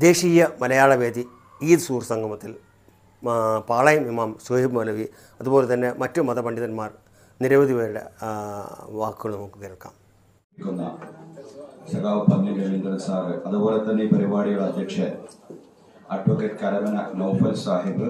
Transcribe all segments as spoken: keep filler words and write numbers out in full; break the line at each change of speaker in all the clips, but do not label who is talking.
ദേശീയ മലയാളവേദി ഈദ് സൂർ സംഗമത്തിൽ പാളയം ഇമാം സുഹൈബ് മൗലവി അതുപോലെ തന്നെ മറ്റു മതപണ്ഡിതന്മാർ നിരവധി പേരുടെ വാക്കുകൾ നമുക്ക് കേൾക്കാം.
സഖാവ് പന്നി രവീന്ദ്രൻ സാറ്, അതുപോലെ തന്നെ ഈ പരിപാടിയുടെ അധ്യക്ഷൻ അഡ്വക്കേറ്റ് കരമന നൗഫൽ സാഹിബ്,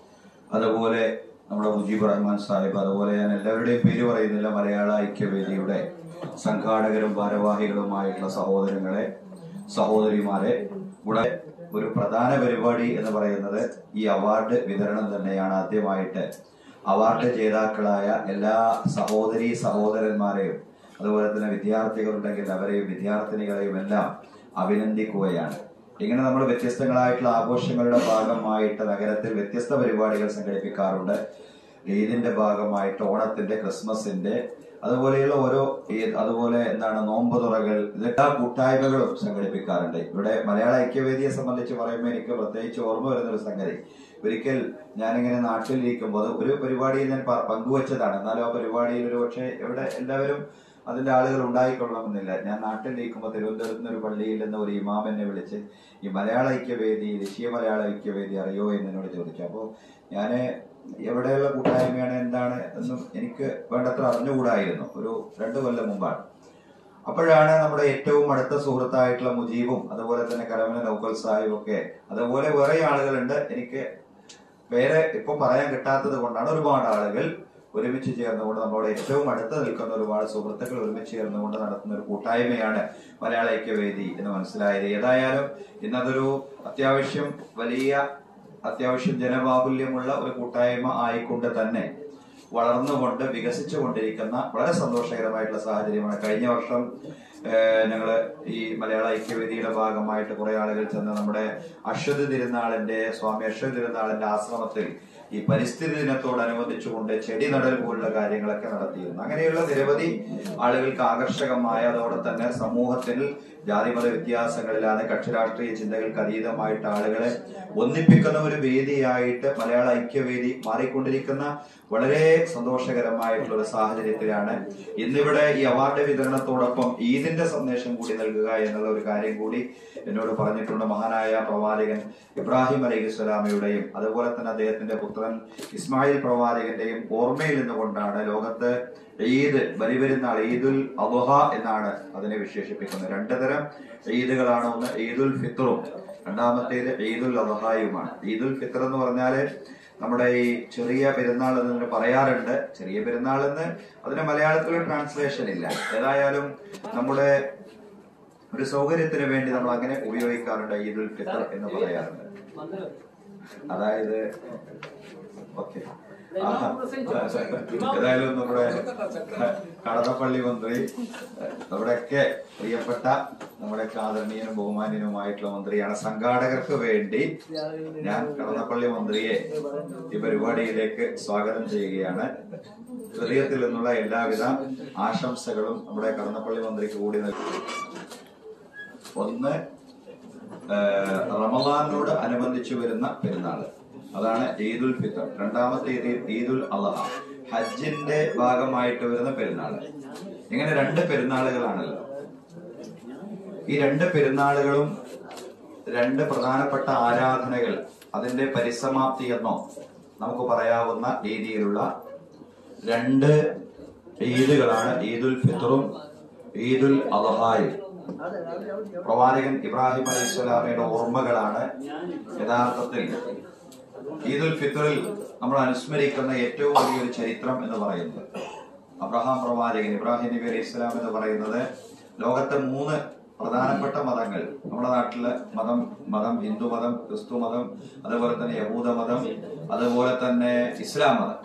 അതുപോലെ നമ്മുടെ മുജീബ് റഹ്മാൻ സാഹിബ്, അതുപോലെ ഞാൻ എല്ലാവരുടെയും പേര് പറയുന്നില്ല, മലയാള ഐക്യവേദിയുടെ സംഘാടകരും ഭാരവാഹികളുമായിട്ടുള്ള സഹോദരങ്ങളെ സഹോദരിമാരെ, ഇവിടെ ഒരു പ്രധാന പരിപാടി എന്ന് പറയുന്നത് ഈ അവാർഡ് വിതരണം തന്നെയാണ്. ആദ്യമായിട്ട് അവാർഡ് ജേതാക്കളായ എല്ലാ സഹോദരി സഹോദരന്മാരെയും അതുപോലെ തന്നെ വിദ്യാർത്ഥികളുണ്ടെങ്കിൽ അവരെയും വിദ്യാർത്ഥിനികളെയും എല്ലാം അഭിനന്ദിക്കുകയാണ്. ഇങ്ങനെ നമ്മൾ വ്യത്യസ്തങ്ങളായിട്ടുള്ള ആഘോഷങ്ങളുടെ ഭാഗമായിട്ട് നഗരത്തിൽ വ്യത്യസ്ത പരിപാടികൾ സംഘടിപ്പിക്കാറുണ്ട്. ഈദിന്റെ ഭാഗമായിട്ട്, ഓണത്തിന്റെ, ക്രിസ്മസിന്റെ, അതുപോലെയുള്ള ഓരോ അതുപോലെ എന്താണ് നോമ്പ് തുറകൾ, ഇതെല്ലാ കൂട്ടായ്മകളും സംഘടിപ്പിക്കാറുണ്ട്. ഇവിടെ മലയാള ഐക്യവേദിയെ സംബന്ധിച്ച് പറയുമ്പോൾ എനിക്ക് പ്രത്യേകിച്ച് ഓർമ്മ വരുന്നൊരു സംഗതി, ഒരിക്കൽ ഞാനിങ്ങനെ നാട്ടിലിരിക്കുമ്പോൾ അത് ഒരു പരിപാടിയിൽ ഞാൻ പങ്കുവച്ചതാണ്. എന്നാലും ആ പരിപാടിയിൽ ഒരു പക്ഷേ ഇവിടെ എല്ലാവരും അതിന്റെ ആളുകൾ ഉണ്ടായിക്കൊള്ളണമെന്നില്ല. ഞാൻ നാട്ടിലിരിക്കുമ്പോൾ തിരുവനന്തപുരത്ത് നിന്ന് ഒരു പള്ളിയിൽ നിന്ന് ഒരു ഇമാം എന്നെ വിളിച്ച് ഈ മലയാള ഐക്യവേദി, ദേശീയ മലയാള ഐക്യവേദി അറിയോ എന്നോട് ചോദിച്ചു. അപ്പോൾ ഞാൻ എവിടെയുള്ള കൂട്ടായ്മയാണ് എന്താണ് എന്നും എനിക്ക് വേണ്ടത്ര അറിഞ്ഞുകൂടായിരുന്നു. ഒരു രണ്ടു കൊല്ലം മുമ്പാണ്. അപ്പോഴാണ് നമ്മുടെ ഏറ്റവും അടുത്ത സുഹൃത്തായിട്ടുള്ള മുജീബും അതുപോലെ തന്നെ കരമന നൗഫൽ സാഹിബും ഒക്കെ, അതുപോലെ വേറെ ആളുകളുണ്ട്, എനിക്ക് പേര് ഇപ്പൊ പറയാൻ കിട്ടാത്തത് കൊണ്ടാണ്, ഒരുപാട് ആളുകൾ ഒരുമിച്ച് ചേർന്നുകൊണ്ട് നമ്മളോട് ഏറ്റവും അടുത്ത് നിൽക്കുന്ന ഒരുപാട് സുഹൃത്തുക്കൾ ഒരുമിച്ച് ചേർന്നുകൊണ്ട് നടത്തുന്ന ഒരു കൂട്ടായ്മയാണ് മലയാള ഐക്യവേദി എന്ന് മനസ്സിലായത്. ഏതായാലും ഇന്നതൊരു അത്യാവശ്യം വലിയ അത്യാവശ്യം ജനബാഹുല്യമുള്ള ഒരു കൂട്ടായ്മ ആയിക്കൊണ്ട് തന്നെ വളർന്നുകൊണ്ട് വികസിച്ചു കൊണ്ടിരിക്കുന്ന വളരെ സന്തോഷകരമായിട്ടുള്ള സാഹചര്യമാണ്. കഴിഞ്ഞ വർഷം ഞങ്ങള് ഈ മലയാള ഐക്യവേദിയുടെ ഭാഗമായിട്ട് കുറെ ആളുകൾ ചെന്ന് നമ്മുടെ അശ്വതി തിരുനാളിന്റെ സ്വാമി അശ്വതി തിരുനാളിന്റെ ആശ്രമത്തിൽ ഈ പരിസ്ഥിതി ദിനത്തോടനുബന്ധിച്ചുകൊണ്ട് ചെടി നടൽ പോലുള്ള കാര്യങ്ങളൊക്കെ നടത്തിയിരുന്നു. അങ്ങനെയുള്ള നിരവധി ആളുകൾക്ക് ആകർഷകമായ, അതോടെ തന്നെ സമൂഹത്തിൽ ജാതിമത വ്യത്യാസങ്ങളില്ലാതെ കക്ഷിരാഷ്ട്രീയ ചിന്തകൾക്ക് അതീതമായിട്ട് ആളുകളെ ഒന്നിപ്പിക്കുന്ന ഒരു വേദിയായിട്ട് മലയാള ഐക്യവേദി മാറിക്കൊണ്ടിരിക്കുന്ന വളരെ സന്തോഷകരമായിട്ടുള്ള ഒരു സാഹചര്യത്തിലാണ് ഇന്നിവിടെ ഈ അവാർഡ് വിതരണത്തോടൊപ്പം ഈദിന്റെ സന്ദേശം കൂടി നൽകുക എന്നുള്ള ഒരു കാര്യം കൂടി എന്നോട് പറഞ്ഞിട്ടുണ്ട്. മഹാനായ പ്രവാചകൻ ഇബ്രാഹിം അലൈഹിസ്സലാമയുടെയും അതുപോലെ തന്നെ അദ്ദേഹത്തിന്റെ പുത്രൻ ഇസ്മായിൽ പ്രവാചകന്റെയും ഓർമ്മയിൽ നിന്നുകൊണ്ടാണ് ലോകത്ത് ഈദ്, ബലിപെരുന്നാൾ, ഈദുൽ അദ്ഹ എന്നാണ് അതിനെ വിശേഷിപ്പിക്കുന്നത്. രണ്ടു തരം ഈദുകളാണ്. ഒന്ന് ഈദുൽ ഫിത്റും, രണ്ടാമത്തേത് ഈദുൽ അദ്ഹയുമാണ്. ഈദുൽ ഫിത്ർ എന്ന് പറഞ്ഞാല് നമ്മുടെ ഈ ചെറിയ പെരുന്നാൾ എന്ന് പറയാറുണ്ട്. ചെറിയ പെരുന്നാൾ എന്ന് അതിന് മലയാളത്തിൽ ട്രാൻസ്ലേഷൻ ഇല്ല. ഏതായാലും നമ്മുടെ ഒരു സൗകര്യത്തിന് വേണ്ടി നമ്മൾ അങ്ങനെ ഉപയോഗിക്കാറുണ്ട്, ഈദുൽ ഫിത്ർ എന്ന് പറയാറുണ്ട്. അതായത് ഓക്കെ, ഏതായാലും നമ്മുടെ കടന്നപ്പള്ളി മന്ത്രി, നമ്മുടെയൊക്കെ പ്രിയപ്പെട്ട നമ്മുടെയൊക്കെ ആദരണീയനും ബഹുമാന്യനുമായിട്ടുള്ള മന്ത്രിയാണ്. സംഘാടകർക്ക് വേണ്ടി ഞാൻ കടന്നപ്പള്ളി മന്ത്രിയെ ഈ പരിപാടിയിലേക്ക് സ്വാഗതം ചെയ്യുകയാണ്. ഹൃദയത്തിൽ നിന്നുള്ള എല്ലാവിധ ആശംസകളും നമ്മുടെ കടന്നപ്പള്ളി മന്ത്രിക്ക് കൂടി നൽകുന്നു. ഒന്ന്, റമദാനോട് അനുബന്ധിച്ചു വരുന്ന പെരുന്നാള്, അതാണ് ഈദുൽ ഫിത്ർ. രണ്ടാമത്തെ ഈദുൽ അദ്ഹ, ഹജ്ജിന്റെ ഭാഗമായിട്ട് വരുന്ന പെരുന്നാള്. ഇങ്ങനെ രണ്ട് പെരുന്നാളുകളാണല്ലോ. ഈ രണ്ട് പെരുന്നാളുകളും രണ്ട് പ്രധാനപ്പെട്ട ആരാധനകൾ, അതിന്റെ പരിസമാപ്തി എന്നോ നമുക്ക് പറയാവുന്ന രീതിയിലുള്ള രണ്ട് ഈദുകളാണ് ഈദുൽ ഫിത്റും ഈദുൽ അദ്ഹയും. പ്രവാചകൻ ഇബ്രാഹിം അലൈഹിസ്സലാമയുടെ ഓർമ്മകളാണ് യഥാർത്ഥത്തിൽ ഈദുൽ ഫിത്റിൽ നമ്മൾ അനുസ്മരിക്കുന്ന ഏറ്റവും വലിയൊരു ചരിത്രം എന്ന് പറയുന്നത്. അബ്രഹാം പ്രവാചകൻ, ഇബ്രാഹിം നബി അലൈഹി സ്വലാം എന്ന് പറയുന്നത് ലോകത്തെ മൂന്ന് പ്രധാനപ്പെട്ട മതങ്ങൾ, നമ്മുടെ നാട്ടിലെ മതം മതം ഹിന്ദു മതം, ക്രിസ്തു മതം, അതുപോലെ തന്നെ യഹൂദ മതം, അതുപോലെ തന്നെ ഇസ്ലാം മതം.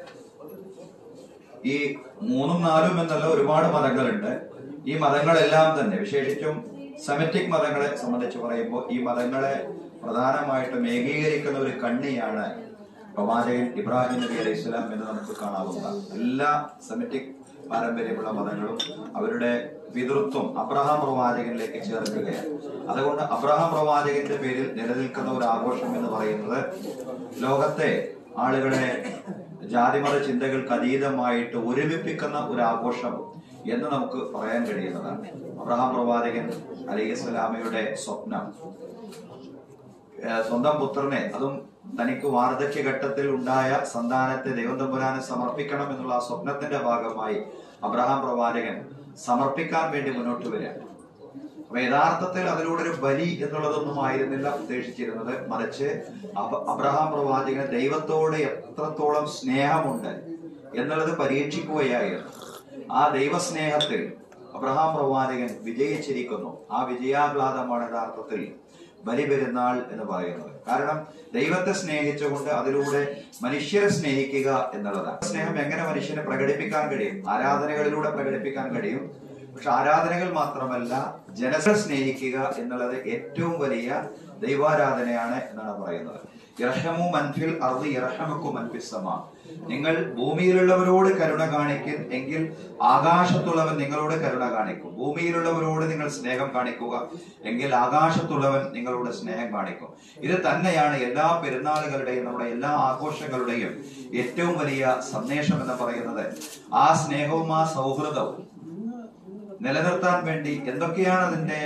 ഈ മൂന്നും നാലും എന്നല്ല ഒരുപാട് മതങ്ങളുണ്ട്. ഈ മതങ്ങളെല്ലാം തന്നെ, വിശേഷിച്ചും സെമിറ്റിക് മതങ്ങളെ സംബന്ധിച്ച് പറയുമ്പോൾ, ഈ മതങ്ങളെ പ്രധാനമായിട്ടും ഏകീകരിക്കുന്ന ഒരു കണ്ണിയാണ് പ്രവാചകൻ ഇബ്രാഹിം നബി അലൈഹി സ്വലാം എന്ന് നമുക്ക് കാണാവുന്ന. എല്ലാ സെമിറ്റിക് പാരമ്പര്യമുള്ള മതങ്ങളും അവരുടെ പിതൃത്വം അബ്രഹാം പ്രവാചകനിലേക്ക് ചേർക്കുകയാണ്. അതുകൊണ്ട് അബ്രഹാം പ്രവാചകന്റെ പേരിൽ നിലനിൽക്കുന്ന ഒരു ആഘോഷം എന്ന് പറയുന്നത് ലോകത്തെ ആളുകളെ ജാതിമത ചിന്തകൾക്ക് അതീതമായിട്ട് ഒരുമിപ്പിക്കുന്ന ഒരു ആഘോഷം എന്ന് നമുക്ക് പറയാൻ കഴിയുന്നതാണ്. അബ്രഹാം പ്രവാചകൻ അലൈഹിസ്സലാമയുടെ സ്വപ്നം സ്വന്തം പുത്രനെ, അതും തനിക്ക് വാർദ്ധക്യഘട്ടത്തിൽ ഉണ്ടായ സന്താനത്തെ ദൈവം തമ്പുരാനെ സമർപ്പിക്കണം എന്നുള്ള ആ സ്വപ്നത്തിന്റെ ഭാഗമായി അബ്രഹാം പ്രവാചകൻ സമർപ്പിക്കാൻ വേണ്ടി മുന്നോട്ട് വരിക. അപ്പൊ യഥാർത്ഥത്തിൽ അതിലൂടെ ഒരു ബലി എന്നുള്ളതൊന്നും ആയിരുന്നില്ല ഉദ്ദേശിച്ചിരുന്നത്, മറിച്ച് അബ്രഹാം പ്രവാചകന് ദൈവത്തോട് എത്രത്തോളം സ്നേഹമുണ്ട് എന്നുള്ളത് പരീക്ഷിക്കുകയായിരുന്നു. ആ ദൈവസ്നേഹത്തിൽ അബ്രഹാം പ്രവാചകൻ വിജയിച്ചിരിക്കുന്നു. ആ വിജയാഹ്ലാദമാണ് യഥാർത്ഥത്തിൽ ബലി പെരുന്നാൾ എന്ന് പറയുന്നത്. കാരണം ദൈവത്തെ സ്നേഹിച്ചുകൊണ്ട് അതിലൂടെ മനുഷ്യരെ സ്നേഹിക്കുക എന്നുള്ളതാണ്. സ്നേഹം എങ്ങനെ മനുഷ്യനെ പ്രകടിപ്പിക്കാൻ കഴിയും? ആരാധനകളിലൂടെ പ്രകടിപ്പിക്കാൻ കഴിയും. പക്ഷെ ആരാധനകൾ മാത്രമല്ല, ജനത്തെ സ്നേഹിക്കുക എന്നുള്ളത് ഏറ്റവും വലിയ ദൈവാരാധനയാണ് എന്നാണ് പറയുന്നത്. ഇർഹമു മൻഫിൽ അർദി ഇർഹമക്കും മൻഫിസ് സമാ. നിങ്ങൾ ഭൂമിയിലുള്ളവരോട് കരുണ കാണിക്കും എങ്കിൽ ആകാശത്തുള്ളവൻ നിങ്ങളോട് കരുണ കാണിക്കും. ഭൂമിയിലുള്ളവരോട് നിങ്ങൾ സ്നേഹം കാണിക്കുക എങ്കിൽ ആകാശത്തുള്ളവൻ നിങ്ങളോട് സ്നേഹം കാണിക്കും. ഇത് തന്നെയാണ് എല്ലാ പെരുന്നാളുകളുടെയും നമ്മുടെ എല്ലാ ആഘോഷങ്ങളുടെയും ഏറ്റവും വലിയ സന്ദേശം എന്ന് പറയുന്നത്. ആ സ്നേഹവും ആ സൗഹൃദവും നിലനിർത്താൻ വേണ്ടി എന്തൊക്കെയാണ് അതിന്റെ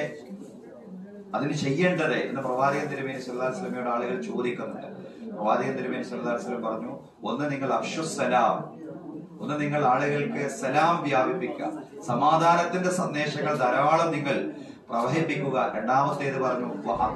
അതിന് ചെയ്യേണ്ടത് എന്ന് പ്രവാചകൻ തിരുമേനി സല്ലല്ലാഹു അലൈഹി വസല്ലമയോട് ആളുകൾ ചോദിക്കുന്നുണ്ട്. പ്രവാചകൻ തിരുമേനി സല്ലല്ലാഹു അലൈഹി വസല്ലം പറഞ്ഞു, ഒന്ന് നിങ്ങൾ അഫ്ശുസ്സലാം, ഒന്ന് നിങ്ങൾ ആളുകൾക്ക് സലാം വ്യാപിപ്പിക്കുക, സമാധാനത്തിന്റെ സന്ദേശങ്ങൾ ധാരാളം നിങ്ങൾ പ്രവഹിപ്പിക്കുക. രണ്ടാമത്തേത് പറഞ്ഞു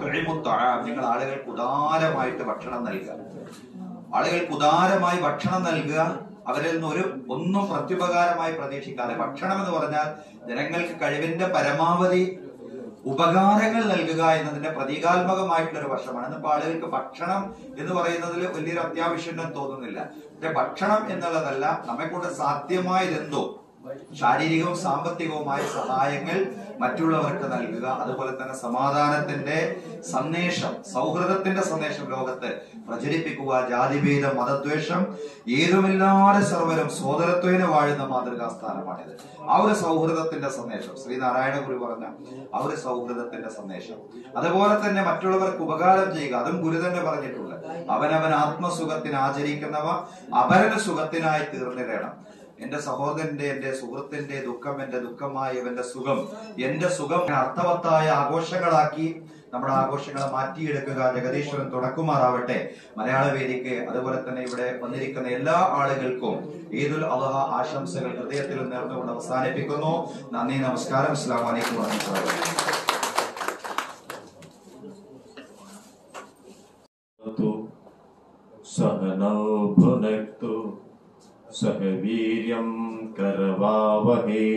നിങ്ങൾ ആളുകൾക്ക് ഉദാരമായിട്ട് ഭക്ഷണം നൽകുക. ആളുകൾക്ക് ഉദാരമായി ഭക്ഷണം നൽകുക, അവരിൽ നിന്ന് ഒരു ഒന്നും പ്രത്യുപകാരമായി പ്രതീക്ഷിക്കാതെ. ഭക്ഷണം എന്ന് പറഞ്ഞാൽ ജനങ്ങൾക്ക് കഴിവിന്റെ പരമാവധി ഉപകാരങ്ങൾ നൽകുക എന്നതിന്റെ പ്രതീകാത്മകമായിട്ടുള്ള ഒരു വശമാണ്. ഇന്നിപ്പോ ആളുകൾക്ക് ഭക്ഷണം എന്ന് പറയുന്നതിൽ വലിയൊരു അത്യാവശ്യം തോന്നുന്നില്ല. പക്ഷെ ഭക്ഷണം എന്നുള്ളതല്ല, നമ്മെ കൊണ്ട് സാധ്യമായതെന്തോ ശാരീരികവും സാമ്പത്തികവുമായ സഹായങ്ങൾ മറ്റുള്ളവർക്ക് നൽകുക. അതുപോലെ തന്നെ സമാധാനത്തിന്റെ സന്ദേശം, സൗഹൃദത്തിന്റെ സന്ദേശം ലോകത്ത് പ്രചരിപ്പിക്കുക. ജാതിഭേദം, മതദ്വേഷം ഏതുമില്ലാതെ സർവരും സോദരത്വേന വാഴുന്ന മാതൃകാ സ്ഥാനമാണിത്. ആ ഒരു സൗഹൃദത്തിന്റെ സന്ദേശം, ശ്രീനാരായണ ഗുരു പറഞ്ഞ ആ ഒരു സൗഹൃദത്തിന്റെ സന്ദേശം. അതുപോലെ തന്നെ മറ്റുള്ളവർക്ക് ഉപകാരം ചെയ്യുക, അതും ഗുരു തന്നെ പറഞ്ഞിട്ടുണ്ട്. അവനവൻ ആത്മസുഖത്തിന് ആചരിക്കുന്നവ അപരന് സുഖത്തിനായി തീർന്നിടണം. എന്റെ സഹോദരന്റെ, എന്റെ സുഹൃത്തിന്റെ ദുഃഖം എന്റെ ദുഃഖമായി, ഇവന്റെ സുഖം എന്റെ സുഖം. അർത്ഥവത്തായ ആഘോഷങ്ങളാക്കി നമ്മുടെ ആഘോഷങ്ങളെ മാറ്റിയെടുക്കുക. ജഗദീശ്വരൻ തുടക്കുമാറാവട്ടെ. മലയാള വേദിക്ക് അതുപോലെ തന്നെ ഇവിടെ വന്നിരിക്കുന്ന എല്ലാ ആളുകൾക്കും ഈദുൽ അദ്ഹ ആശംസകൾ ഹൃദയത്തിൽ നേർന്നുകൊണ്ട് അവസാനിപ്പിക്കുന്നു. നന്ദി, നമസ്കാരം. അസ്സലാമു അലൈക്കും വറഹ്മത്തുള്ളാഹി.
सह वीर्यं करवावहे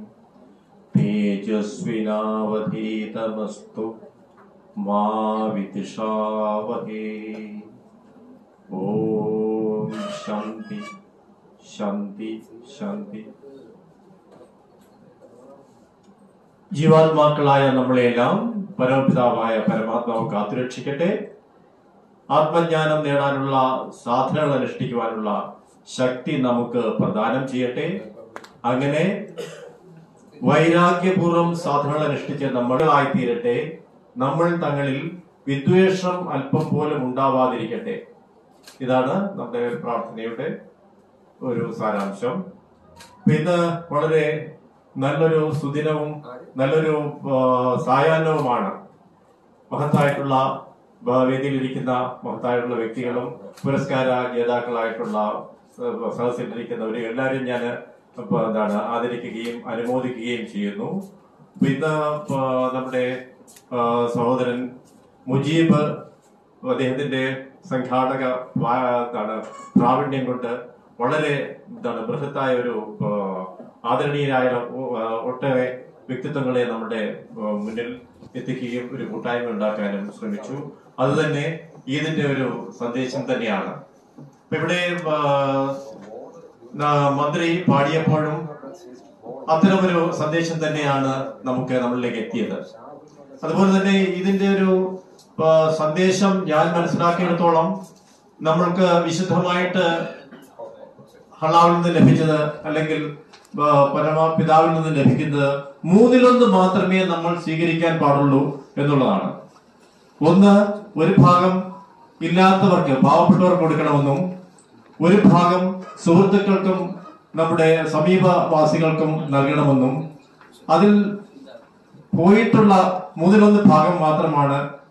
तेजस्विनावधीतमस्तु मा विद्विषावहे. ओम शांति शांति शांति. ജീവാത്മാക്കളായ നമ്മളെല്ലാം പരമപിതാവായ പരമാത്മാവ് കാത്തുരക്ഷിക്കട്ടെ. ആത്മജ്ഞാനം നേടാനുള്ള സാധനങ്ങൾ അനുഷ്ഠിക്കുവാനുള്ള ശക്തി നമുക്ക് പ്രദാനം ചെയ്യട്ടെ. അങ്ങനെ വൈരാഗ്യപൂർവ്വം സാധനങ്ങൾ അനുഷ്ഠിച്ച് നമ്മളായിത്തീരട്ടെ. നമ്മൾ തങ്ങളിൽ വിദ്വേഷം അല്പം പോലും ഉണ്ടാവാതിരിക്കട്ടെ. ഇതാണ് നമ്മുടെ പ്രാർത്ഥനയുടെ ഒരു സാരാംശം. ഇന്ന് വളരെ നല്ലൊരു സുദിനവും നല്ലൊരു സായാഹ്നവുമാണ്. മഹത്തായിട്ടുള്ള വേദിയിലിരിക്കുന്ന മഹത്തായിട്ടുള്ള വ്യക്തികളും പുരസ്കാര ജേതാക്കളായിട്ടുള്ള സദസ്സിലിരിക്കുന്നവരും എല്ലാവരും ഞാൻ എന്താണ് ആദരിക്കുകയും അനുമോദിക്കുകയും ചെയ്യുന്നു. ഇന്ന് നമ്മുടെ സഹോദരൻ മുജീബ് അദ്ദേഹത്തിന്റെ സംഘാടക എന്താണ് പ്രാവീണ്യം കൊണ്ട് വളരെ എന്താണ് ബൃഹത്തായ ഒരു ആദരണീയരായ ഒട്ടേറെ വ്യക്തിത്വങ്ങളെ നമ്മുടെ മുന്നിൽ എത്തിക്കുകയും ഒരു കൂട്ടായ്മ ഉണ്ടാക്കാനും ശ്രമിച്ചു. അതുതന്നെ ഈദിന്റെ ഒരു സന്ദേശം തന്നെയാണ്. ഇവിടെ മന്ത്രി പാടിയപ്പോഴും അത്തരമൊരു സന്ദേശം തന്നെയാണ് നമുക്ക് നമ്മളിലേക്ക് എത്തിയത്. അതുപോലെ തന്നെ ഇതിന്റെ ഒരു സന്ദേശം ഞാൻ മനസ്സിലാക്കിയിടത്തോളം നമ്മൾക്ക് വിശുദ്ധമായിട്ട് അല്ലാഹുവിൽ നിന്ന് ലഭിച്ചത് അല്ലെങ്കിൽ പരമപിതാവിൽ നിന്ന് ലഭിക്കുന്നത് മൂന്നിലൊന്ന് മാത്രമേ നമ്മൾ സ്വീകരിക്കാൻ പാടുള്ളൂ എന്നുള്ളതാണ്. ഒന്ന്, ഒരു ഭാഗം ഇല്ലാത്തവർക്ക്, പാവപ്പെട്ടവർക്ക് കൊടുക്കണമെന്നും ഒരു ഭാഗം സുഹൃത്തുക്കൾക്കും നമ്മുടെ സമീപവാസികൾക്കും നൽകണമെന്നും അതിൽ പോയിട്ടുള്ള മൂന്നിലൊന്ന് ഭാഗം മാത്രമാണ്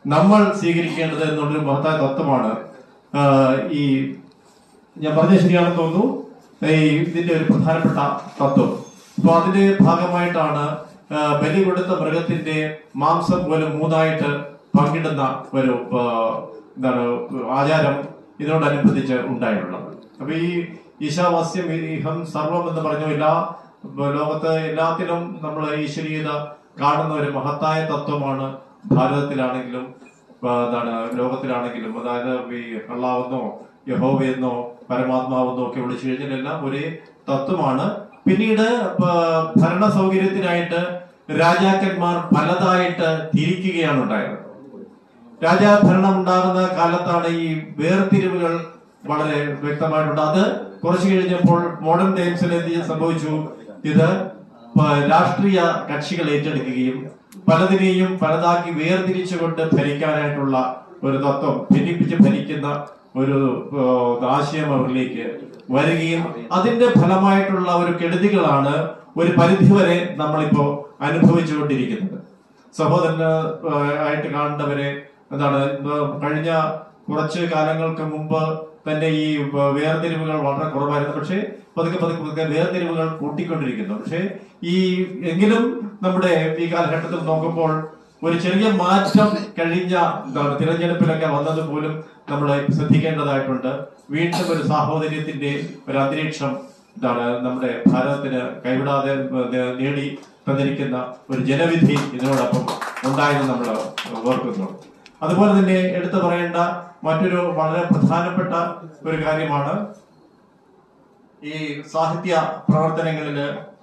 നമ്മൾ സ്വീകരിക്കേണ്ടത് എന്നുള്ളൊരു മഹത്തായ തത്വമാണ് ഈ ഞാൻ പറഞ്ഞ ശരിയാണെന്ന് തോന്നുന്നു. ഈ ഇതിന്റെ ഒരു പ്രധാനപ്പെട്ട തത്വം. അപ്പൊ അതിന്റെ ഭാഗമായിട്ടാണ് ബലി കൊടുത്ത മൃഗത്തിന്റെ മാംസം പോലും മൂന്നായിട്ട് പങ്കിടുന്ന ഒരു എന്താണ് ആചാരം ഇതിനോടനുബന്ധിച്ച് ഉണ്ടായിട്ടുള്ളത്. അപ്പൊ ഈ ഈശാവാസ്യം ഇഹം സർവം എന്ന് പറഞ്ഞ എല്ലാ ലോകത്ത് എല്ലാത്തിലും നമ്മൾ ഈശ്വരീയത കാണുന്ന ഒരു മഹത്തായ തത്വമാണ് ഭാരതത്തിലാണെങ്കിലും എന്താണ് ലോകത്തിലാണെങ്കിലും. അതായത് ഈ അള്ളാവെന്നോ യഹോവയെന്നോ പരമാത്മാവെന്നോ ഒക്കെ വിളിച്ചു കഴിഞ്ഞാൽ എല്ലാം ഒരേ തത്വമാണ്. പിന്നീട് ഭരണ സൗകര്യത്തിനായിട്ട് രാജാക്കന്മാർ പലതായിട്ട് തിരിക്കുകയാണ് ഉണ്ടായത്. രാജാഭരണം ഉണ്ടാകുന്ന കാലത്താണ് ഈ വേർതിരിവുകൾ വളരെ വ്യക്തമായിട്ടുണ്ട്. അത് കുറച്ചു കഴിഞ്ഞപ്പോൾ മോഡേൺ ടൈംസിൽ എന്ത് സംഭവിച്ചു, ഇത് രാഷ്ട്രീയ കക്ഷികൾ ഏറ്റെടുക്കുകയും പലതിനെയും പലതാക്കി വേർതിരിച്ചുകൊണ്ട് ഭരിക്കാനായിട്ടുള്ള ഒരു തത്വം, ഭിന്നിപ്പിച്ച് ഭരിക്കുന്ന ഒരു ആശയം അവരിലേക്ക് വരികയും അതിന്റെ ഫലമായിട്ടുള്ള ഒരു കെടുതികളാണ് ഒരു പരിധിവരെ നമ്മളിപ്പോ അനുഭവിച്ചുകൊണ്ടിരിക്കുന്നത്. സഹോദരന് ആയിട്ട് കാണേണ്ടവരെ എന്താണ് കഴിഞ്ഞ കുറച്ച് കാലങ്ങൾക്ക് മുമ്പ് തന്നെ ഈ വേർതിരിവുകൾ വളരെ കുറവായിരുന്നു. പക്ഷേ പതുക്കെ പതുക്കെ പതുക്കെ വേർതിരിവുകൾ കൂട്ടിക്കൊണ്ടിരിക്കുന്നു. പക്ഷേ ഈ എങ്കിലും നമ്മുടെ ഈ കാലഘട്ടത്തിൽ നോക്കുമ്പോൾ ഒരു ചെറിയ മാറ്റം കഴിഞ്ഞ എന്താണ് തിരഞ്ഞെടുപ്പിലൊക്കെ വന്നത് പോലും നമ്മൾ ശ്രദ്ധിക്കേണ്ടതായിട്ടുണ്ട്. വീണ്ടും ഒരു സാഹോദര്യത്തിന്റെ ഒരു അന്തരീക്ഷം എന്താണ് നമ്മുടെ ഭാരതത്തിന് കൈവിടാതെ നേടി തന്നിരിക്കുന്ന ഒരു ജനവിധി ഇതിനോടൊപ്പം ഉണ്ടായെന്ന് നമ്മൾ ഓർക്കുന്നു. അതുപോലെ തന്നെ എടുത്തു പറയേണ്ട മറ്റൊരു വളരെ പ്രധാനപ്പെട്ട ഒരു കാര്യമാണ് ഈ സാഹിത്യ പ്രവർത്തനങ്ങളില്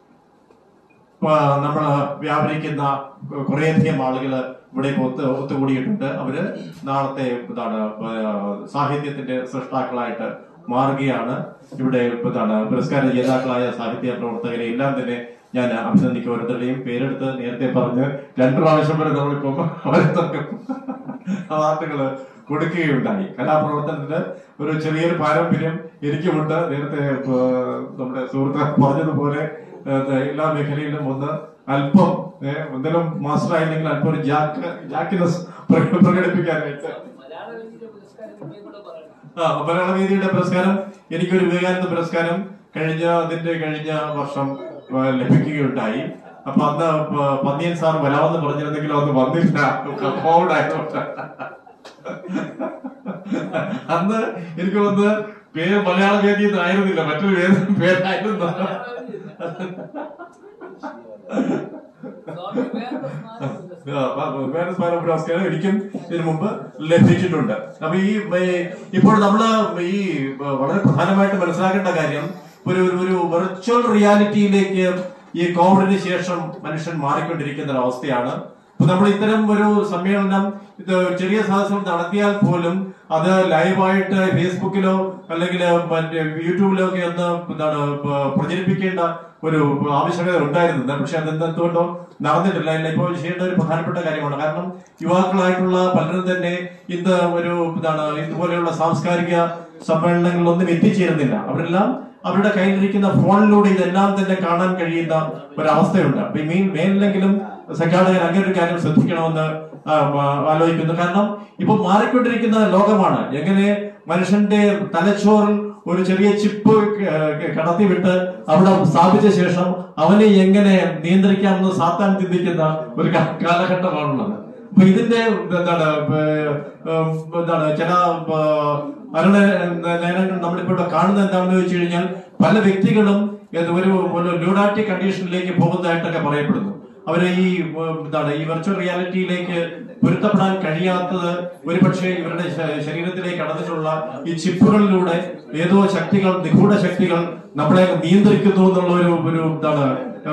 നമ്മൾ വ്യാപരിക്കുന്ന കുറേയധികം ആളുകൾ ഇവിടെ ഒത്ത് ഒത്തുകൂടിയിട്ടുണ്ട്. അവര് നാളത്തെ എന്താണ് സാഹിത്യത്തിന്റെ സൃഷ്ടാക്കളായിട്ട് മാറുകയാണ്. ഇവിടെ എന്താണ് പുരസ്കാര ജേതാക്കളായ സാഹിത്യ പ്രവർത്തകരെ എല്ലാം തന്നെ ഞാൻ അഭിനന്ദിക്കും. ഓരോരുത്തരുടെയും പേരെടുത്ത് നേരത്തെ പറഞ്ഞ് രണ്ടു പ്രാവശ്യം വരെ നമ്മളിപ്പം ഓരോരുത്തർക്കും അവാർഡുകള് കൊടുക്കുകയുണ്ടായി. കലാപ്രവർത്തനത്തിന് ഒരു ചെറിയൊരു പാരമ്പര്യം എനിക്കുമുണ്ട്. നേരത്തെ നമ്മുടെ സുഹൃത്ത് പറഞ്ഞതുപോലെ എല്ലാ മേഖലയിലും ഒന്ന് അല്പം എന്തെങ്കിലും മാസ്റ്റർ ആയില്ലെങ്കിൽ അല്പം ഒരു ജാക്ക് ജാക്കിനെസ് പ്രകടിപ്പിക്കാനായിട്ട് ആ മലയാള വേദിയുടെ പുരസ്കാരം എനിക്കൊരു വിവേകാനന്ദ പുരസ്കാരം കഴിഞ്ഞ അതിന്റെ കഴിഞ്ഞ വർഷം ലഭിക്കുകയുണ്ടായി. അപ്പൊ അന്ന് പന്നിയൻ സാർ വരാമെന്ന് പറഞ്ഞിരുന്നെങ്കിലും അന്ന് വന്നില്ല, കോവിഡ് ആയതുകൊണ്ട്. അന്ന് എനിക്ക് വന്ന് പേര് മലയാള വേദി ആയിരുന്നില്ല, മറ്റൊരു വേദ പേരായിരുന്നു. പുരസ്കാരം എനിക്കും ഇതിനു മുമ്പ് ലഭിച്ചിട്ടുണ്ട്. അപ്പൊ ഈ ഇപ്പോൾ നമ്മള് ഈ വളരെ പ്രധാനമായിട്ട് മനസ്സിലാക്കേണ്ട കാര്യം ഒരു ഒരു വെർച്വൽ റിയാലിറ്റിയിലേക്ക് ഈ കോവിഡിന് ശേഷം മനുഷ്യൻ മാറിക്കൊണ്ടിരിക്കുന്ന ഒരു അവസ്ഥയാണ്. ഇപ്പൊ നമ്മൾ ഇത്തരം ഒരു സമ്മേളനം ഇത് ചെറിയ സാഹസം നടത്തിയാൽ പോലും അത് ലൈവായിട്ട് ഫേസ്ബുക്കിലോ അല്ലെങ്കിൽ മറ്റേ യൂട്യൂബിലോ ഒക്കെ ഒന്ന് എന്താണ് പ്രചരിപ്പിക്കേണ്ട ഒരു ആവശ്യകത ഉണ്ടായിരുന്നത്. പക്ഷെ അത് എന്തുകൊണ്ടോ നടന്നിട്ടില്ല. അല്ല ഇപ്പോൾ ചെയ്യേണ്ട ഒരു പ്രധാനപ്പെട്ട കാര്യമാണ്. കാരണം യുവാക്കളായിട്ടുള്ള പലരും തന്നെ ഇന്ന് ഒരു എന്താണ് ഇതുപോലെയുള്ള സാംസ്കാരിക സമ്മേളനങ്ങളിലൊന്നും എത്തിച്ചേരുന്നില്ല. അവരെല്ലാം അവരുടെ കയ്യിലിരിക്കുന്ന ഫോണിലൂടെ ഇതെല്ലാം തന്നെ കാണാൻ കഴിയുന്ന ഒരവസ്ഥയുണ്ട്. അപ്പൊ ഈ മെയിൻ മേലിലെങ്കിലും സംഘാടകർ അങ്ങനെ ഒരു കാര്യം ശ്രദ്ധിക്കണമെന്ന് ആലോചിക്കുന്നു. കാരണം ഇപ്പൊ മാറിക്കൊണ്ടിരിക്കുന്ന ലോകമാണ്. എങ്ങനെ മനുഷ്യന്റെ തലച്ചോറിൽ ഒരു ചെറിയ ചിപ്പ് കടത്തിവിട്ട് അവിടെ സ്ഥാപിച്ച ശേഷം അവനെ എങ്ങനെ നിയന്ത്രിക്കാമെന്ന് സാത്താൻ ചിന്തിക്കുന്ന ഒരു കാലഘട്ടമാണുള്ളത്. അപ്പൊ ഇതിന്റെ എന്താണ് എന്താണ് ചില അവരുടെ നയനങ്ങൾ നമ്മളിപ്പോ ഇവിടെ കാണുന്നത് എന്താണെന്ന് ചോദിച്ചു കഴിഞ്ഞാൽ പല വ്യക്തികളും ഒരു ലൂഡാറ്റി കണ്ടീഷനിലേക്ക് പോകുന്നതായിട്ടൊക്കെ പറയപ്പെടുന്നു. അവര് ഈ എന്താണ് ഈ വെർച്വൽ റിയാലിറ്റിയിലേക്ക് പൊരുത്തപ്പെടാൻ കഴിയാത്തത് ഒരു പക്ഷേ ഇവരുടെ ശരീരത്തിലേക്ക് കടന്നിട്ടുള്ള ഈ ചിപ്പുകളിലൂടെ ഏതോ ശക്തികൾ, നിഗൂഢ ശക്തികൾ നമ്മളെ നിയന്ത്രിക്കുന്നു എന്നുള്ള ഒരു ഒരു എന്താണ്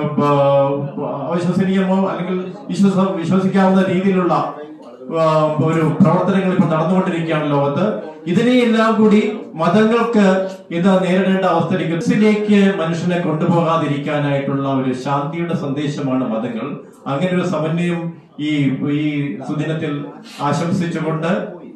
അവിശ്വസനീയമോ അല്ലെങ്കിൽ വിശ്വസ വിശ്വസിക്കാവുന്ന രീതിയിലുള്ള ഒരു പ്രവർത്തനങ്ങൾ ഇപ്പൊ നടന്നുകൊണ്ടിരിക്കുകയാണ് ലോകത്ത്. ഇതിനെയെല്ലാം കൂടി മതങ്ങൾക്ക് ഇത് നേരിടേണ്ട അവസ്ഥയിലേക്ക് മനുഷ്യനെ കൊണ്ടുപോകാതിരിക്കാനായിട്ടുള്ള ഒരു ശാന്തിയുടെ സന്ദേശമാണ് മതങ്ങൾ. അങ്ങനെ ഒരു സമന്വയം ഈ ഈ സുദിനത്തിൽ ആശംസിച്ചുകൊണ്ട്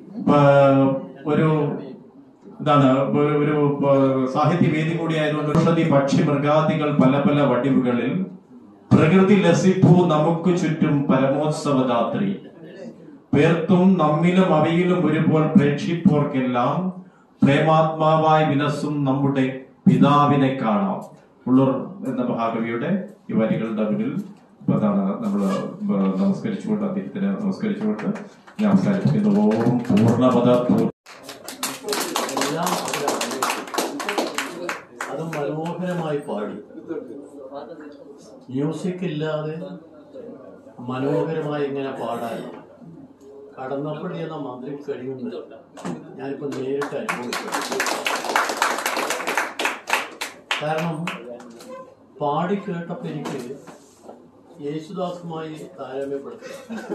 ഒരു എന്താണ് ഒരു സാഹിത്യവേദി കൂടി ആയതുകൊണ്ട് ഔഷധി പക്ഷി മൃഗാദികൾ പല പല വടിവുകളിൽ പ്രകൃതി ലസിപ്പൂ നമുക്ക് ചുറ്റും പരമോത്സവരാത്രി പേർത്തും നമ്മിലും അവയിലും ഒരുപോൽ പ്രേക്ഷിപ്പോർക്കെല്ലാം പ്രേമാത്മാവായി വിലസും നമ്മുടെ പിതാവിനെ കാണാം. ഉള്ളൂർ എന്ന മഹാകവിയുടെ ഈ വരികളുടെ മുന്നിൽ അതാണ് നമ്മൾ നമസ്കരിച്ചുകൊണ്ട് അദ്ദേഹത്തിനെ നമസ്കരിച്ചുകൊണ്ട് ഞാൻ അവസാനിപ്പിക്കുന്നു. ഓം പൂർണ്ണപദ
അത് മനോഹരമായി പാടി, മ്യൂസിക് ഇല്ലാതെ മനോഹരമായി ഇങ്ങനെ പാടാൻ കടന്നപ്പള്ളി എന്ന മന്ത്രി കഴിയുന്നത് ഞാനിപ്പോ നേരിട്ട് അനുഭവിച്ചു. കാരണം പാടി കേട്ടപ്പോൾ എനിക്ക് യേശുദാസുമായി താരതമ്യപ്പെടുത്തി.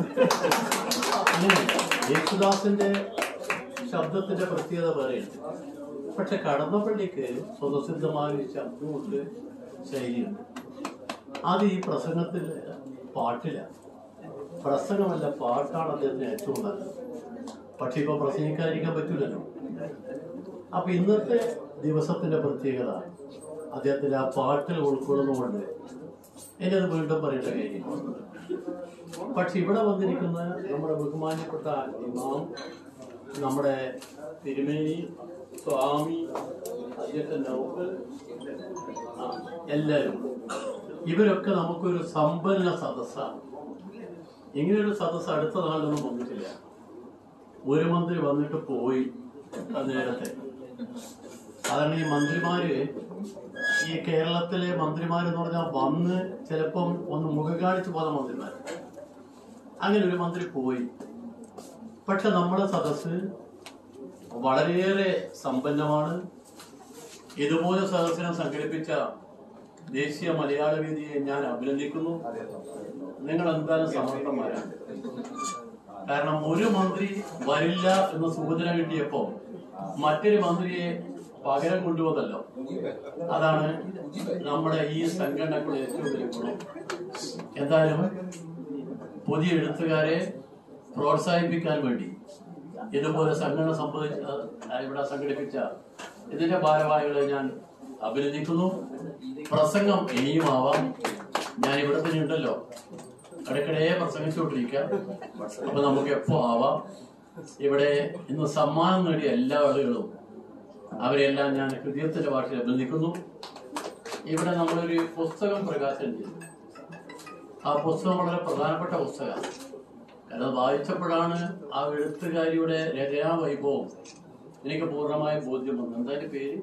അങ്ങനെ യേശുദാസിന്റെ ശബ്ദത്തിന്റെ പ്രത്യേകത പറയുന്നുണ്ട്. പക്ഷെ കടന്നപ്പള്ളിക്ക് സ്വതസിദ്ധമായ ഒരു ശബ്ദമുണ്ട്, ശൈലിയുണ്ട്. അത് ഈ പ്രസംഗത്തിൽ പാട്ടില്ല. പ്രസംഗമല്ല, പാട്ടാണ് അദ്ദേഹത്തിന് ഏറ്റവും നല്ലത്. പക്ഷെ ഇപ്പൊ പ്രസംഗിക്കാതിരിക്കാൻ പറ്റൂലല്ലോ. അപ്പൊ ഇന്നത്തെ ദിവസത്തിന്റെ പ്രത്യേകത അദ്ദേഹത്തിന്റെ ആ പാട്ടിൽ ഉൾക്കൊള്ളുന്നുകൊണ്ട് എനിക്കത് വീണ്ടും പറയേണ്ട കാര്യം. പക്ഷെ ഇവിടെ വന്നിരിക്കുന്ന നമ്മുടെ ബഹുമാനപ്പെട്ട ഇമാം, നമ്മുടെ തിരുമേനി, സ്വാമി, അധ്യക്ഷൻ നൗഫൽ, എല്ലാവരും ഇവരൊക്കെ നമുക്കൊരു സമ്പന്ന സദസ്സാണ്. ഇങ്ങനെയൊരു സദസ്സ് അടുത്ത നാളിലൊന്നും വന്നിട്ടില്ല. ഒരു മന്ത്രി വന്നിട്ട് പോയി നേരത്തെ. സാധാരണ ഈ മന്ത്രിമാര്, ഈ കേരളത്തിലെ മന്ത്രിമാരെന്ന് പറഞ്ഞാൽ വന്ന് ചിലപ്പം ഒന്ന് മുഖം കാണിച്ചു പോകുന്ന മന്ത്രിമാർ. അങ്ങനെ ഒരു മന്ത്രി പോയി. പക്ഷെ നമ്മുടെ സദസ്സ് വളരെയേറെ സമ്പന്നമാണ്. ഇതുപോലെ സദസ്സിനെ സംഘടിപ്പിച്ച ദേശീയ മലയാള വേദിയെ ഞാൻ അഭിനന്ദിക്കുന്നു. നിങ്ങൾ എന്തായാലും സമർത്ഥന്മാരാണ്. കാരണം ഒരു മന്ത്രി വരില്ല എന്ന സൂചന കിട്ടിയപ്പോ മറ്റൊരു മന്ത്രിയെ പകരം കൊണ്ടുവന്നല്ലോ. അതാണ് നമ്മുടെ ഈ സംഘടനകളുടെ ഏറ്റവും വലിയ ഗുണം. എന്തായാലും പുതിയ എഴുത്തുകാരെ പ്രോത്സാഹിപ്പിക്കാൻ വേണ്ടി ഇതുപോലെ സംഘടന സംബന്ധിച്ച ഇവിടെ സംഘടിപ്പിച്ച ഇതിന്റെ ഭാരവാഹികളെ ഞാൻ അഭിനന്ദിക്കുന്നു. പ്രസംഗം ഇനിയും ആവാം. ഞാൻ ഇവിടെ തന്നെ ഉണ്ടല്ലോ, ഇടയ്ക്കിടെ പ്രസംഗിച്ചുകൊണ്ടിരിക്കാം. അപ്പൊ നമുക്ക് എപ്പോ ആവാം. ഇവിടെ ഇന്ന് സമ്മാനം നേടിയ എല്ലാ ആളുകളും അവരെല്ലാം ഞാൻ ഹൃദയത്തിന്റെ ഭാഷയിൽ അഭിനന്ദിക്കുന്നു. ഇവിടെ നമ്മളൊരു പുസ്തകം പ്രകാശനം ചെയ്തു. ആ പുസ്തകം വളരെ പ്രധാനപ്പെട്ട പുസ്തകമാണ്. കാരണം വായിച്ചപ്പോഴാണ് ആ എഴുത്തുകാരിയുടെ രചനാ വൈഭവം എനിക്ക് പൂർണ്ണമായ ബോധ്യം വന്നു. എന്താ എന്റെ പേര്?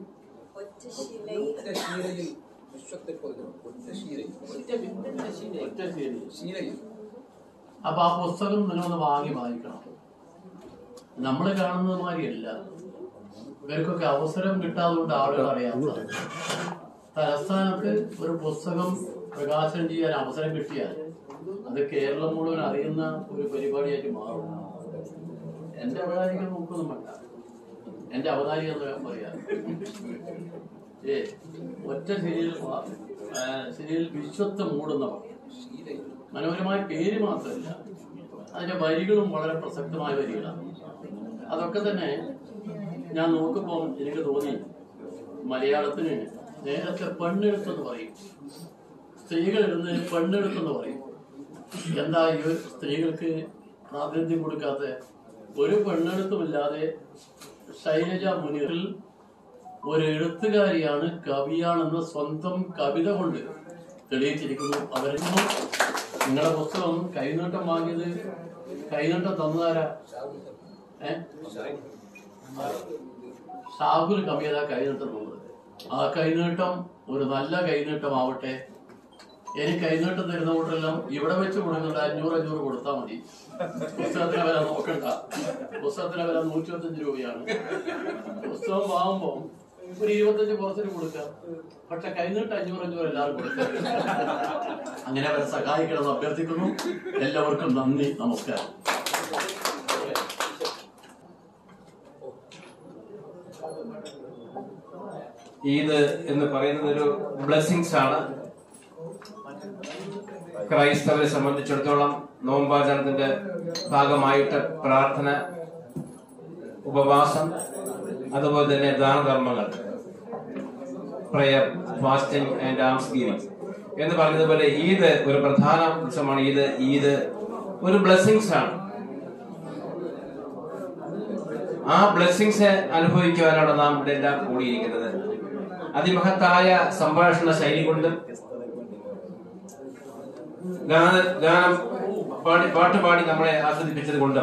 അപ്പൊ ആ പുസ്തകം നിങ്ങളൊന്ന് വാങ്ങി വായിക്കണം. നമ്മൾ കാണുന്നത് മാതിരിയല്ല. ഇവർക്കൊക്കെ അവസരം കിട്ടാതുകൊണ്ട് ആളുകൾ അറിയാത്തത്. തലസ്ഥാനത്ത് ഒരു പുസ്തകം പ്രകാശനം ചെയ്യാൻ അവസരം കിട്ടിയാൽ അത് കേരളം മുഴുവൻ അറിയുന്ന ഒരു പരിപാടിയായിട്ട് മാറും. എന്റെ അവതാരികൾ നോക്കൊന്നും വേണ്ട. എന്റെ അവതാരി എന്ന് പറയാം. ഏ ഒറ്റ ശരിയിൽ ശരിയിൽ വിശ്വത്തെ മൂടുന്നവർ. മനോഹരമായ പേര് മാത്രമല്ല, അതിന്റെ വരികളും വളരെ പ്രസക്തമായ വരികളാണ്. അതൊക്കെ തന്നെ ഞാൻ നോക്കുമ്പോൾ എനിക്ക് തോന്നി, മലയാളത്തിന് നേരത്തെ പെണ്ണെടുത്തെന്ന് പറയും, സ്ത്രീകൾ ഇടുന്നതിന് പെണ്ണെടുത്തെന്ന് പറയും. എന്താ ഈ സ്ത്രീകൾക്ക് പ്രാതിനിധ്യം കൊടുക്കാത്ത? ഒരു പെണ്ണെടുത്തുമില്ലാതെ ശൈലജ മുനിറിൽ ഒരു എഴുത്തുകാരിയാണ്, കവിയാണെന്ന് സ്വന്തം കവിത കൊണ്ട് തെളിയിച്ചിരിക്കുന്നു. അവരെന്നും നിങ്ങളുടെ പുസ്തകം കൈനീട്ടം വാങ്ങിയത് കൈനീട്ടം തന്നതാരാ? ഏ ഷാഹുൽ കവിയതാ കൈനീട്ടം തന്നത്. ആ കൈനീട്ടം ഒരു നല്ല കൈനീട്ടമാവട്ടെ. എനിക്ക് കൈനീട്ടം തരുന്ന കൂട്ടെല്ലാം ഇവിടെ വെച്ച് കൊടുക്കുന്നുണ്ട്. അഞ്ഞൂറ് അഞ്ഞൂറ് കൊടുത്താൽ മതി. പുസ്തകത്തിന് വില നോക്കണ്ട. പുസ്തകത്തിന് വില നൂറ്റി ഇരുപത്തഞ്ച് രൂപയാണ്. പുസ്തകം വാങ്ങുമ്പോൾ ഒരു ഇരുപത്തഞ്ച് കുറച്ചിട്ട് കൊടുക്കാം. പക്ഷെ കൈനീട്ട് അഞ്ഞൂറ് അഞ്ഞൂറ് എല്ലാവരും കൊടുക്കാം. അങ്ങനെ അവരെ സഹായിക്കണമെന്ന് അഭ്യർത്ഥിക്കുന്നു. എല്ലാവർക്കും നന്ദി, നമസ്കാരം.
ഈദ് എന്ന് പറയുന്നത് ഒരു ബ്ലെസ്സിങ്സ് ആണ്. ക്രൈസ്തവരെ സംബന്ധിച്ചിടത്തോളം നോമ്പാചരണത്തിന്റെ ഭാഗമായിട്ട് പ്രാർത്ഥന, ഉപവാസം, അതുപോലെ തന്നെ ദാനധർമ്മങ്ങൾ, prayer, fasting and alms giving എന്ന് പറഞ്ഞതുപോലെ ഈദ് ഒരു പ്രധാന ഉത്സവമാണ്. ഈദ് ഈദ് ഒരു ബ്ലെസ്സിങ്സ് ആണ്. ആ ബ്ലെസ്സിങ്സ് അനുഭവിക്കുവാനാണ് നാം ഇവിടെ എല്ലാം കൂടിയിരിക്കുന്നത്. അതിമഹത്തായ സംഭാഷണ ശൈലി കൊണ്ടും ഗാന ഗാനം പാടി പാട്ട് പാടി നമ്മളെ ആസ്വദിപ്പിച്ചത് കൊണ്ടും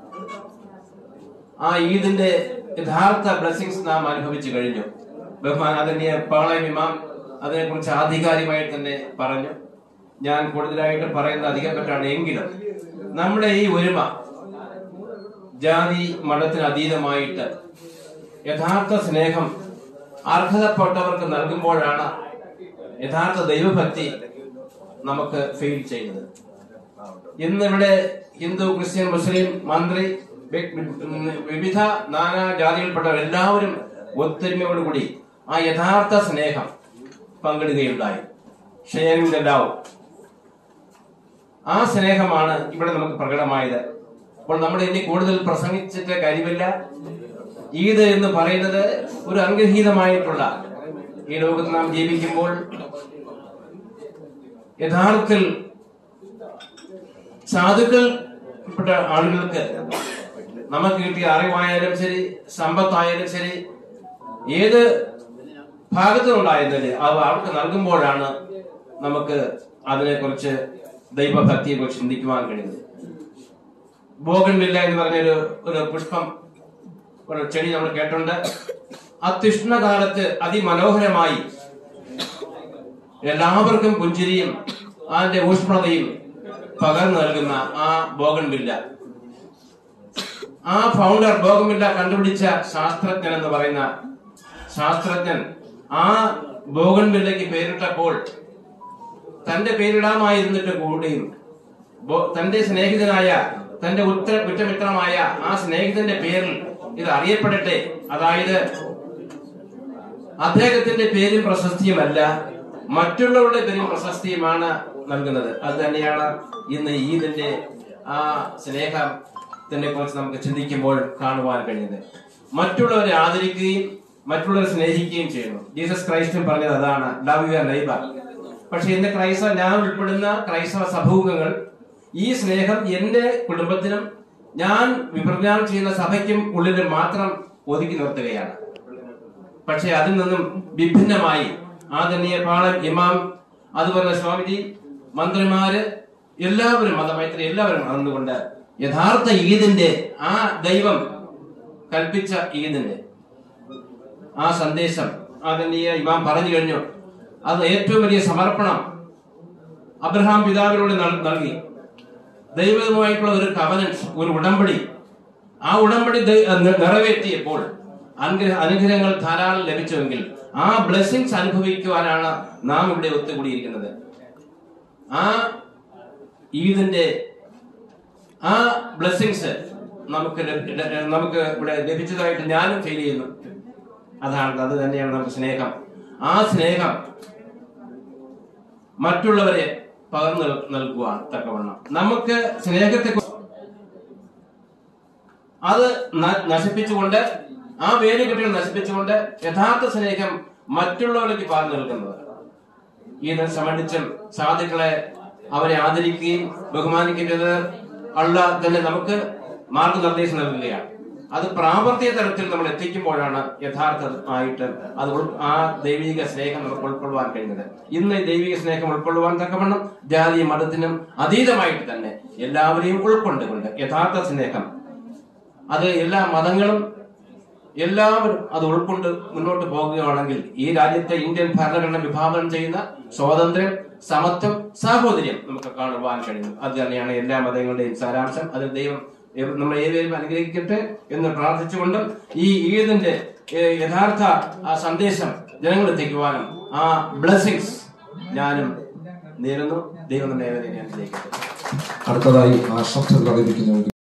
ആ ഈദിന്റെ യഥാർത്ഥ ബ്ലെസ്സിങ്സ് നാം അനുഭവിച്ചു കഴിഞ്ഞു. ബഹുമാനാദരണീയ പാളയം ഇമാം അതിനെ കുറിച്ച് ആധികാരികമായി തന്നെ പറഞ്ഞു. ഞാൻ കൂടുതലായിട്ട് പറയുന്നത് അധികം പറ്റാണ്. എങ്കിലും നമ്മുടെ ഈ ഒരുമ ജാതി മതത്തിന് അതീതമായിട്ട് യഥാർത്ഥ സ്നേഹം അർഹതപ്പെട്ടവർക്ക് നൽകുമ്പോഴാണ് യഥാർത്ഥ ദൈവഭക്തി നമുക്ക് ഫെയിൽ ചെയ്യുന്നത്. ഇന്നിവിടെ ഹിന്ദു, ക്രിസ്ത്യൻ, മുസ്ലിം, മന്ത്രി, വിവിധ നാനാ ജാതിയിൽപ്പെട്ടവർ എല്ലാവരും ഒത്തൊരുമയോടുകൂടി ആ യഥാർത്ഥ സ്നേഹം പങ്കിടുകയുണ്ടായി. ഷെയറിംഗെല്ലാവും ആ സ്നേഹമാണ് ഇവിടെ നമുക്ക് പ്രകടമായത്. അപ്പോൾ നമ്മൾ ഇനി കൂടുതൽ പ്രസംഗിച്ചിട്ട് കാര്യമില്ല. ഈദ് എന്ന് പറയുന്നത് ഒരു അനുഗ്രഹീതമായിട്ടുള്ള ഈ ലോകത്ത് നാം ജീവിക്കുമ്പോൾ യഥാർത്ഥത്തിൽ സാധുക്കൾപ്പെട്ട ആളുകൾക്ക് നമുക്ക് കിട്ടിയ അറിവായാലും ശരി, സമ്പത്തായാലും ശരി, ഏത് ഭാഗത്തുനിന്നുണ്ടായാലും അത് അവർക്ക് നൽകുമ്പോഴാണ് നമുക്ക് അതിനെക്കുറിച്ച് ദൈവഭക്തിയെ കുറിച്ച് ചിന്തിക്കുവാൻ കഴിയുന്നത്. ബോഗൺവില്ല എന്ന് പറഞ്ഞൊരു ഒരു പുഷ്പം, ഒരു ചെടി നമ്മൾ കേട്ടുണ്ട്. അത്യുഷ്ണകാലത്ത് അതിമനോഹരമായി എല്ലാവർക്കും പുഞ്ചിരിയും അതിന്റെ ഊഷ്മളതയും പകർന്നു നൽകുന്ന ആ ബോഗൺവില്ല, ആ ഫൗണ്ടർ ബോഗൺവില്ല കണ്ടുപിടിച്ച ശാസ്ത്രജ്ഞൻ എന്ന് പറയുന്ന ശാസ്ത്രജ്ഞൻ ആ ബോഗൺവില്ലയ്ക്ക് പേരിട്ടപ്പോൾ തന്റെ പേരിടാമായിരുന്നിട്ട് കൂടിയും തന്റെ സ്നേഹിതനായ, തന്റെ ഉത്തര കുറ്റമിത്രമായ ആ സ്നേഹിതന്റെ പേരിൽ ഇത് അറിയപ്പെടട്ടെ, അതായത് അദ്ദേഹത്തിന്റെ പേരും പ്രശസ്തിയുമല്ല മറ്റുള്ളവരുടെ പേരും പ്രശസ്തിയുമാണ് നൽകുന്നത്. അത് തന്നെയാണ് ഇന്ന് ഈദിന്റെ ആ സ്നേഹത്തിനെ കുറിച്ച് നമുക്ക് ചിന്തിക്കുമ്പോൾ കാണുവാൻ കഴിയുന്നത്. മറ്റുള്ളവരെ ആദരിക്കുകയും മറ്റുള്ളവരെ സ്നേഹിക്കുകയും ചെയ്യുന്നു. ജീസസ് ക്രൈസ്റ്റും പറഞ്ഞത് അതാണ്, ലവ് യുവർ നെയ്ബർ. പക്ഷെ ഇന്ന് ക്രൈസ്തവ ഞാൻ ഉൾപ്പെടുന്ന ക്രൈസ്തവ സമൂഹങ്ങൾ ഈ സ്നേഹം എന്റെ കുടുംബത്തിനും ഞാൻ വിപ്രചാരണം ചെയ്യുന്ന സഭയ്ക്കും ഉള്ളിൽ മാത്രം ഒതുക്കി നിർത്തുകയാണ്. പക്ഷെ അതിൽ നിന്നും വിഭിന്നമായി ആദരണീയ പാളയം ഇമാം, അതുപോലെ സ്വാമിജി, മന്ത്രിമാര് എല്ലാവരും, മതമൈത്രി എല്ലാവരും നടന്നുകൊണ്ട് യഥാർത്ഥ ഈദിന്റെ ആ ദൈവം കൽപ്പിച്ച ഈദിന്റെ ആ സന്ദേശം ആദരണീയ ഇമാം പറഞ്ഞു കഴിഞ്ഞു. അത് ഏറ്റവും വലിയ സമർപ്പണം അബ്രഹാം പിതാവിനോട് നൽകി. ദൈവവുമായിട്ടുള്ള ഒരു കവനന്റ്, ഒരു ഉടമ്പടി. ആ ഉടമ്പടി നിറവേറ്റിയപ്പോൾ അനുഗ്രഹങ്ങൾ ധാരാളം ലഭിച്ചുവെങ്കിൽ ആ ബ്ലെസ്സിങ്സ് അനുഭവിക്കുവാനാണ് നാം ഇവിടെ ഒത്തുകൂടിയിരിക്കുന്നത്. ആ ഈദിന്റെ ആ ബ്ലെസ്സിങ്സ് നമുക്ക് നമുക്ക് ഇവിടെ ലഭിച്ചതായിട്ട് ഞാനും ഫീൽ ചെയ്യുന്നു. അതാണ്, അത് തന്നെയാണ് നമുക്ക് സ്നേഹം. ആ സ്നേഹം മറ്റുള്ളവരെ പകർന്നു നൽകുവാൻ തക്കവണ്ണം നമുക്ക് സ്നേഹത്തെ അത് നശിപ്പിച്ചുകൊണ്ട്, ആ വേരുകെട്ടുകൾ നശിപ്പിച്ചുകൊണ്ട് യഥാർത്ഥ സ്നേഹം മറ്റുള്ളവർക്ക് പകർന്നു നൽകുന്നത്. ഇതിനെ സംബന്ധിച്ചും സാധുക്കളെ അവരെ ആദരിക്കുകയും ബഹുമാനിക്കുന്നത് അള്ള തന്നെ നമുക്ക് മാർഗനിർദ്ദേശം നൽകുകയാണ്. അത് പ്രാവർത്തിക തലത്തിൽ നമ്മൾ എത്തിക്കുമ്പോഴാണ് യഥാർത്ഥമായിട്ട് അത് ആ ദൈവിക സ്നേഹം നമുക്ക് ഉൾക്കൊള്ളുവാൻ കഴിയുന്നത്. ഇന്ന് ദൈവിക സ്നേഹം ഉൾക്കൊള്ളുവാൻ തക്കവണ്ണം ജാതി മതത്തിനും അതീതമായിട്ട് തന്നെ എല്ലാവരെയും ഉൾക്കൊണ്ടുകൊണ്ട് യഥാർത്ഥ സ്നേഹം അത് എല്ലാ മതങ്ങളും എല്ലാവരും അത് ഉൾക്കൊണ്ട് മുന്നോട്ട് പോകുകയാണെങ്കിൽ ഈ രാജ്യത്തെ ഇന്ത്യൻ ഭരണഘടന വിഭാവനം ചെയ്യുന്ന സ്വാതന്ത്ര്യം, സമത്വം, സാഹോദര്യം നമുക്ക് കാണുവാൻ കഴിയും. അത് തന്നെയാണ് എല്ലാ മതങ്ങളുടെയും സാരാംശം. അതിൽ ദൈവം നമ്മൾ ഏവരും അനുഗ്രഹിക്കട്ടെ എന്ന് പ്രാർത്ഥിച്ചുകൊണ്ടും ഈ ഈദിന്റെ യഥാർത്ഥ ആ സന്ദേശം ജനങ്ങൾ എത്തിക്കുവാനും ആ ബ്ലെസ്സിങ്സ് ഞാനും നേരുന്നു. ദൈവം തന്നെ അനുഗ്രഹിക്കട്ടെ.
അടുത്തതായി ആശംസകൾ അറിയിക്കുന്നു.